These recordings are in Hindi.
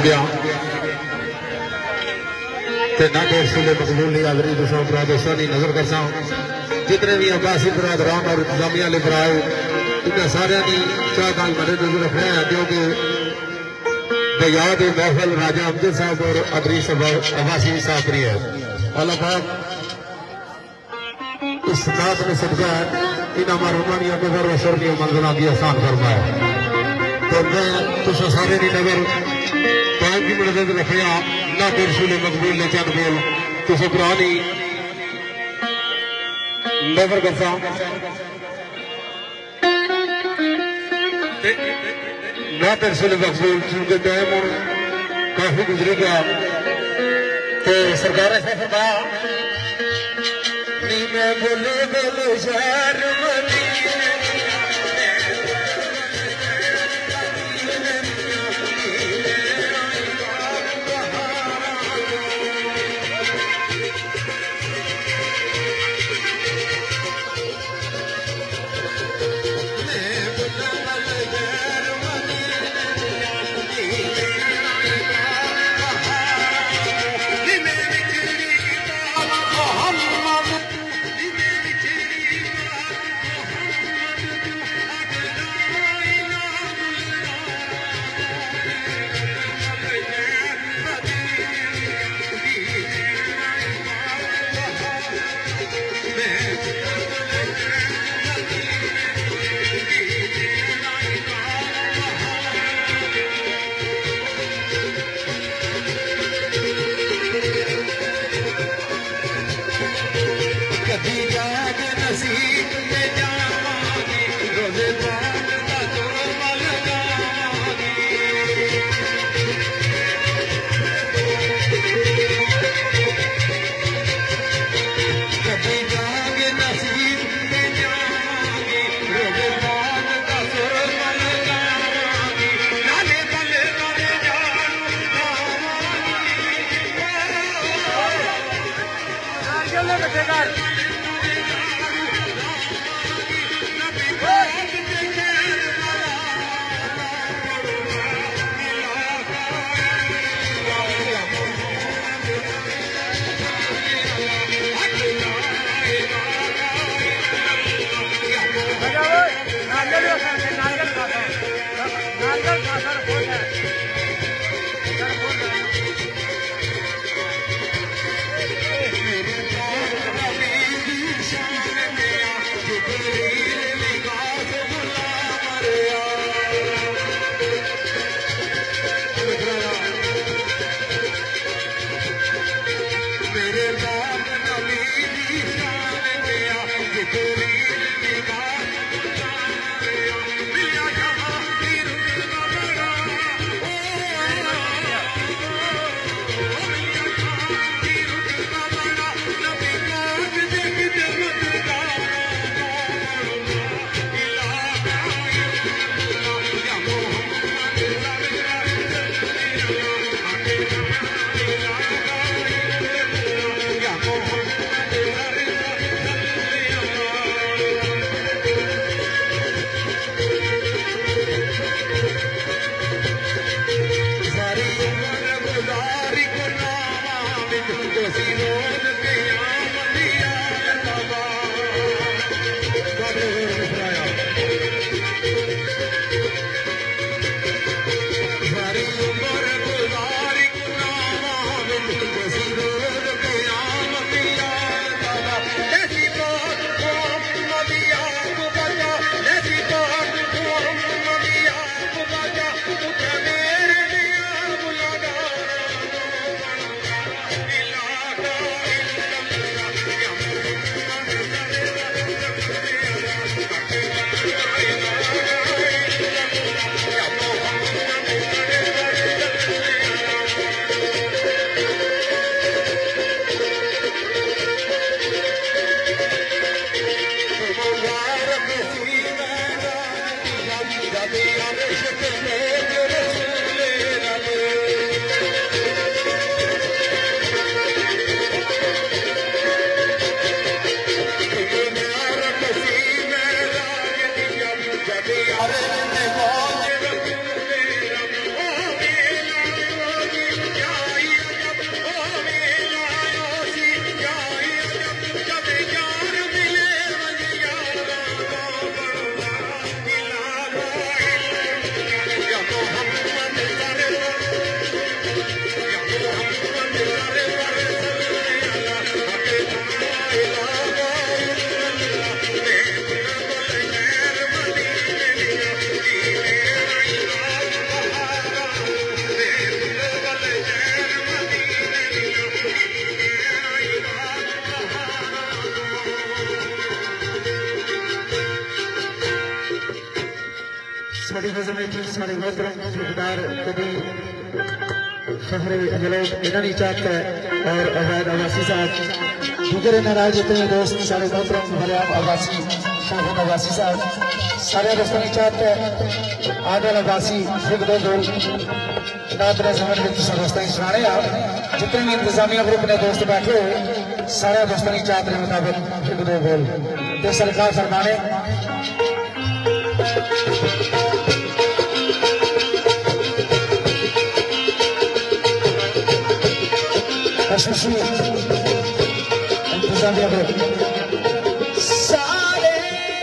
गया ना देर सूले मकबूल नहीं आदरी दूसरों प्रादेशानी नजर करसा जितने भी अब्बासी बरादरान और इंतजामिया ले बराए इन्हें सारे की चाह काल मदे नजर रखना है क्योंकि बयाद महफल राजा अमजद साहब और अदरी अब्बासी साहब है अल्लाह पाक इस नात में सदका है इन हमारे नजर असर की मंजरा की आसान फरमाए तो मैं तुझ सारे की नजर पाँच की मदद रखिया ना देर सूले मकबूल ने चंद बोल तुझे पुरानी नजर करसा ना तेरे सूले मकबूल चूंकि टाइम काफी गुजर गया तो सरकार ने फरमाया नी मैं बोले बोले शहर नज़म में ठीक सारे मोहतरम खुदार कभी फखर अजलोट इन्होंने चाहता है और अवैध अवासी साहब दीगर नाराज होते हैं दोस्त सारे मोहतरम मरियाम अवासी शाहन अवासी साहब सारे दोस्तों ने चाहते हैं आदल अवासी फिर दो नादरा समझ में दोस्तों ने सुनाने आप जितने भी इंतजामिया ग्रुप ने दोस्त बैठे हुए सारे दोस्तों ने चाहते हैं मुताबिक फिर दो बोल तो सरकार फरमाने इंतजामिया ग्रुप सारे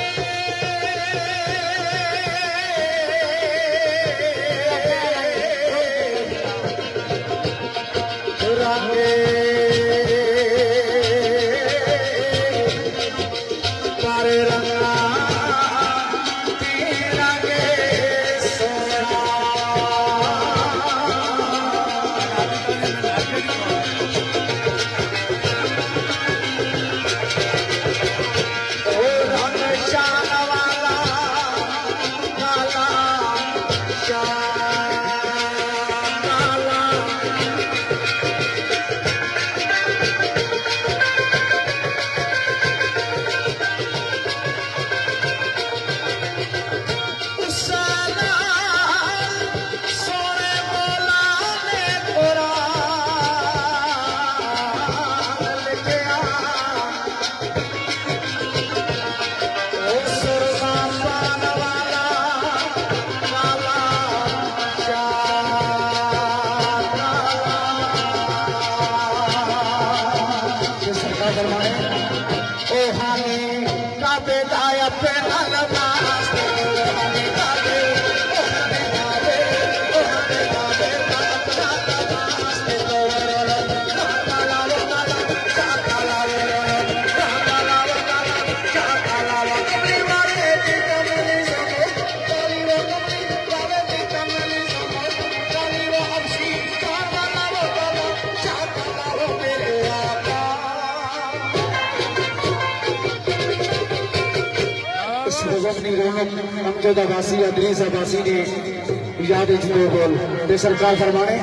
अमजद अब्बासी अदरीस अब्बासी ने याद जुड़े बोल ते सरकार फरमाने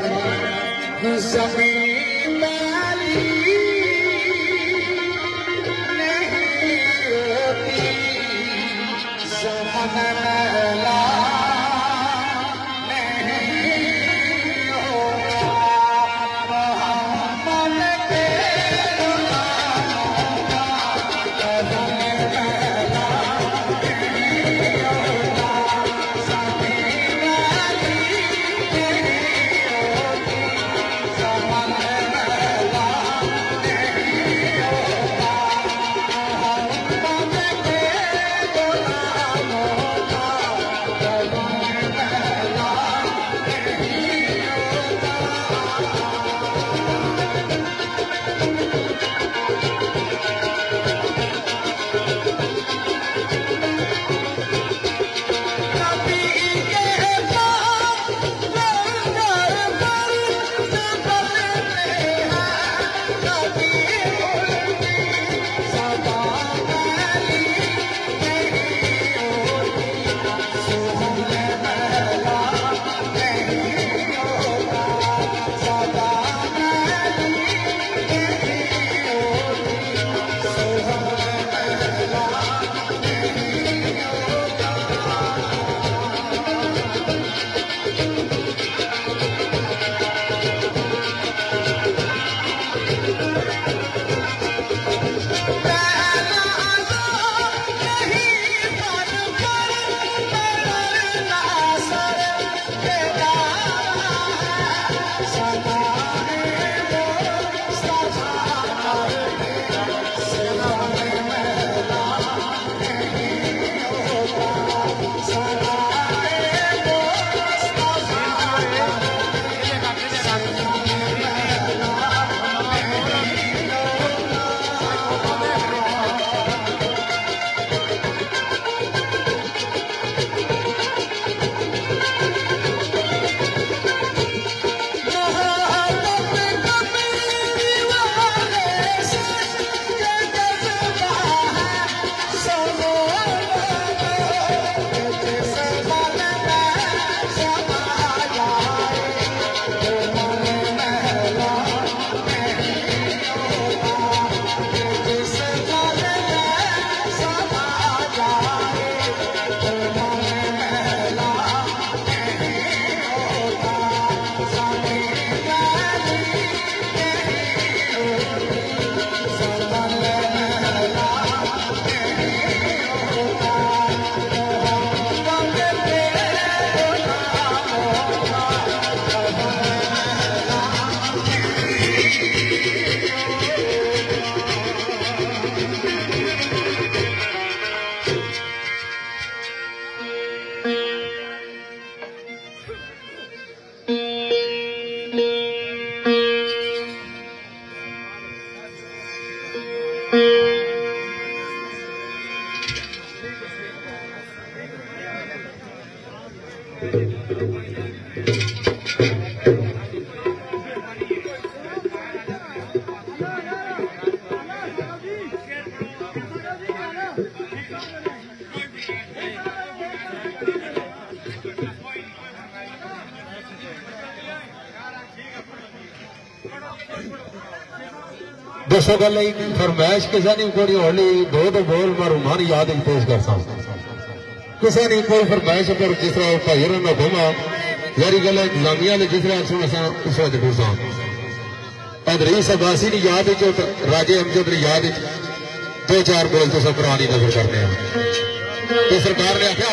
ज़मीन वाली नहीं होती ज़माना मैला दसो गल फरमाइश किसी ने कोई होली दो दो बोल मैं रुमान याद पेश कर सकता किसी ने कोई फरमाइश पर जिस तरह भाई में घुमा यारी गल इंतजामिया ने जिस तरह सुन असा उस वक्त सा अदरीस अब्बासी की याद राजे अमजद की याद दो चार बोल तो सब पुरानी नजर करने तो सरकार ने आख्या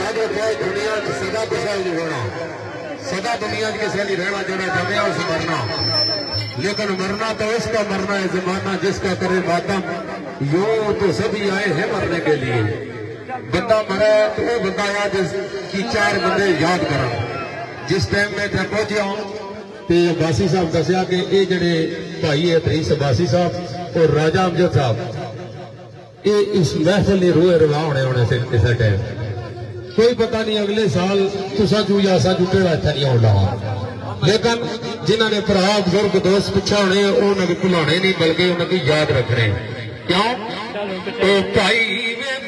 याद रखो दुनिया सदा किसी नहीं होना, सदा दुनिया किसी नहीं रहना, जो जमया उस मरना, लेकिन मरना तो उसका मरना है जमाना जिसका करे मातम, यूं तो सभी आए हैं मरने के लिए। बंदा मरा तो वो बंदा याद की चार बंदे याद करा। जिस टाइम में इतने पहुंचे तो अब्बासी साहब दसिया कि ये जड़े भाई है तरीस अब्बासी साहब और राजा अमजद साहब ये इस महफिल ने रोए रवा होने से किसी टाइम कोई पता नहीं अगले साल तुसा चू या असा चू केड़ा इतना नहीं आना, लेकिन जिन्होंने भरा बुजुर्ग दोस्त पिछा होने उन्होंने भुलाने नहीं बल्कि उन्होंने याद रखने। क्यों भाई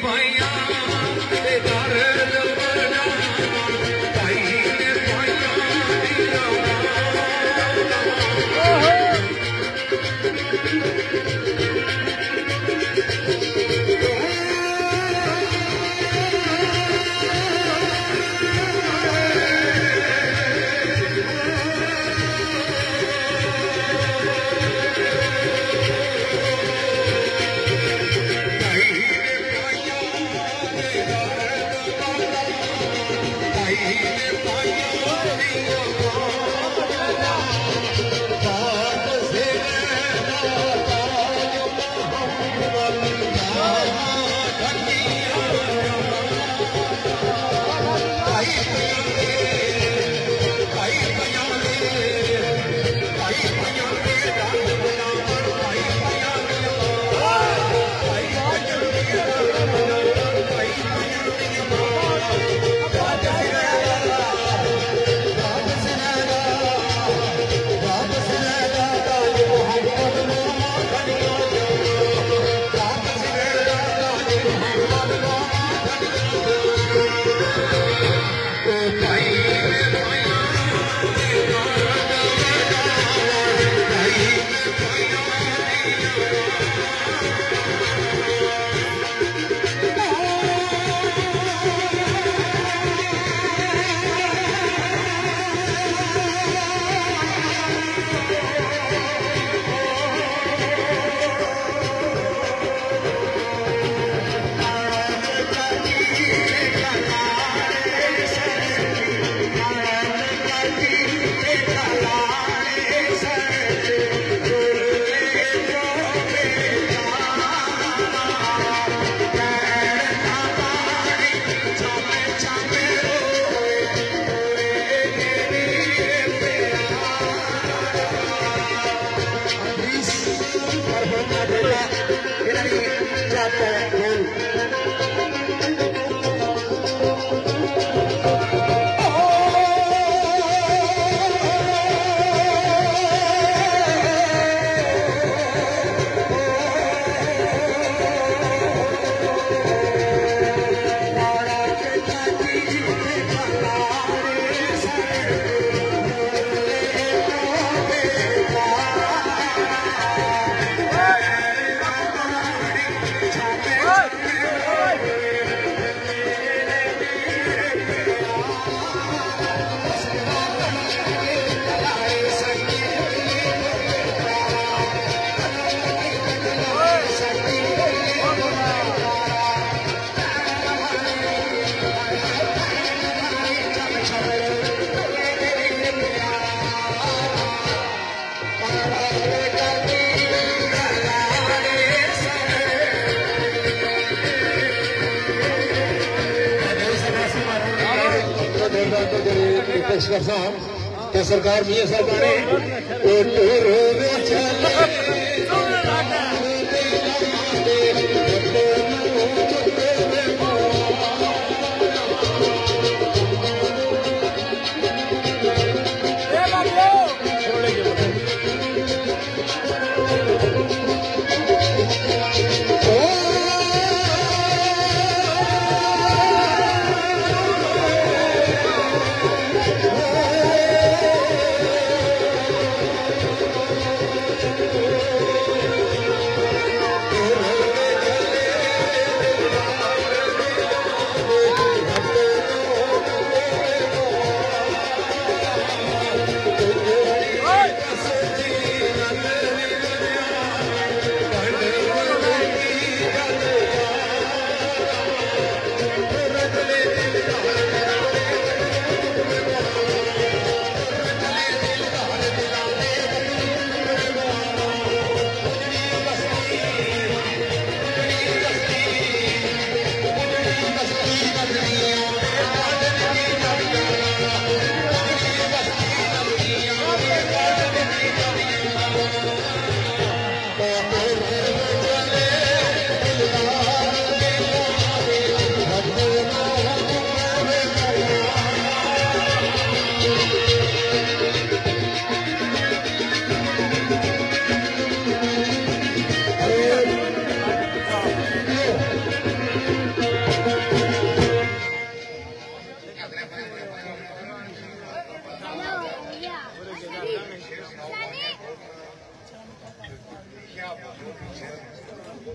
सरकार मियां साहब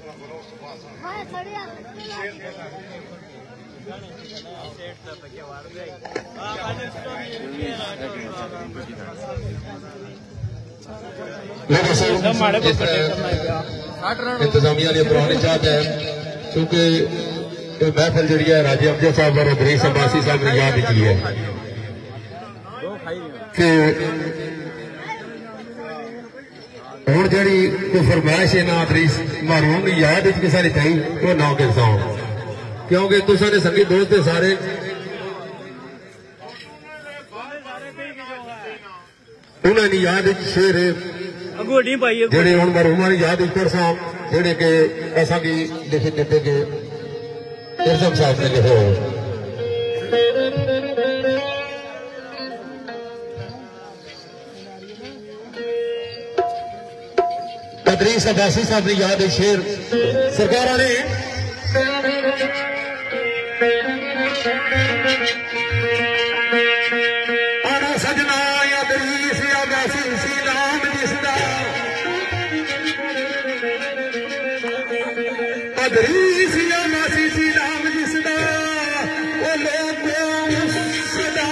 इंतजामिया ने पुरानी चाहत है क्योंकि महफिल जी है राजे अफजल साहब और अदरीस अब्बासी साहब ने याद की है कि हूँ जी कोई फरमाइश है ना अदरीस मरहूम की याद किसी ने चाहिए वो ना किसा क्योंकि तुसा ने संगी दोस्त सारे उन्होंने याद शेर जेडे हूँ मरहूमा की याद परसा जेडे के असा की लिखे दिते के इरसम साहब ने लिखे अदरीस अब्बासी साहब ने याद शेर सरकार ने आना सजना अदरीस अब्बासी सी नाम जिसदा अदरीस अब्बासी सी नाम जिसदा वो लोग सदा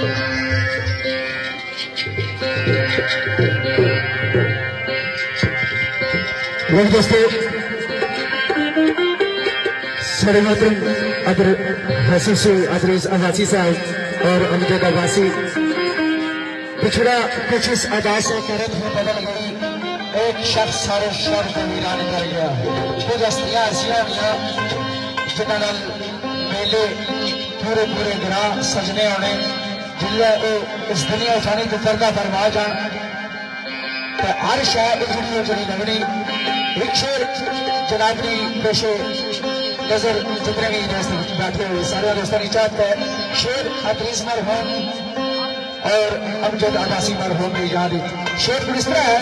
दोस्तों साढ़े मोहतरम अदर हसन से अदरीज अब्बासी साहब और अमजद अब्बासी पिछड़ा कुछ इस अदा से करत में बदल गई। एक शख्स सारे शहर को वीरान कर गया। कुछ हस्तियां ऐसियां हुई जिन्होंने मेले पूरे पूरे ग्राह सजने होने जिले इस दुनिया उठाने को पर्दा फरमा जान हर शहर उजड़ी उजड़ी लगनी। एक शेर जनाबनी पेशे नजर जितने भी दोस्त बैठे हुए सारे दोस्तों की चाहते है शेर अदरीज मरहूम और अमजद अब्बासी मरहूम की याद शेर कुछ इस तरह है।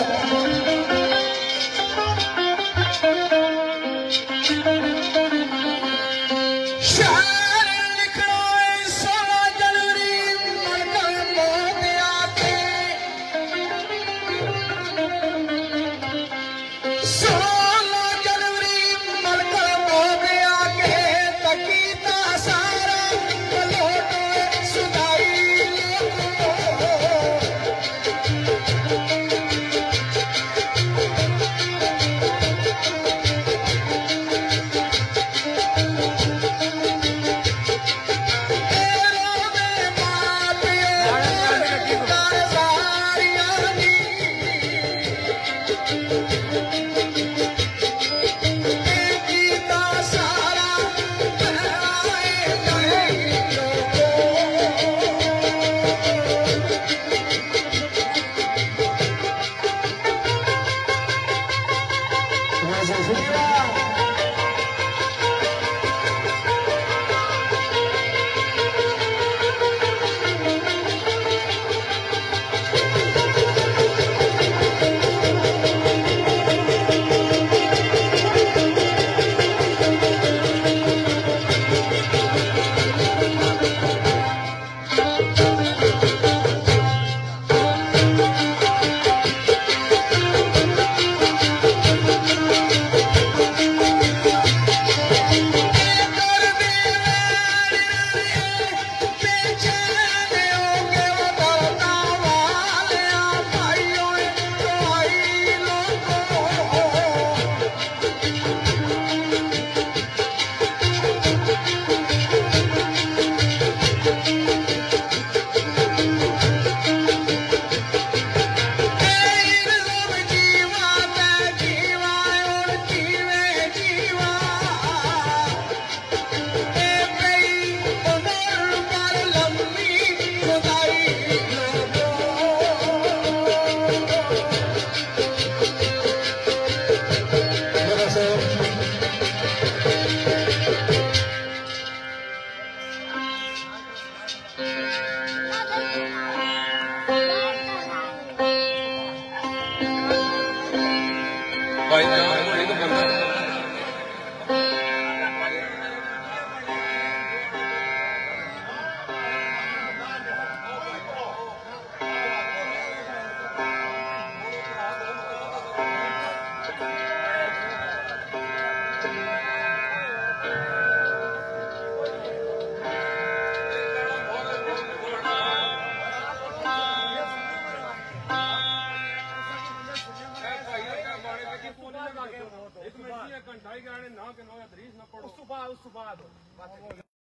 घंटा ही ना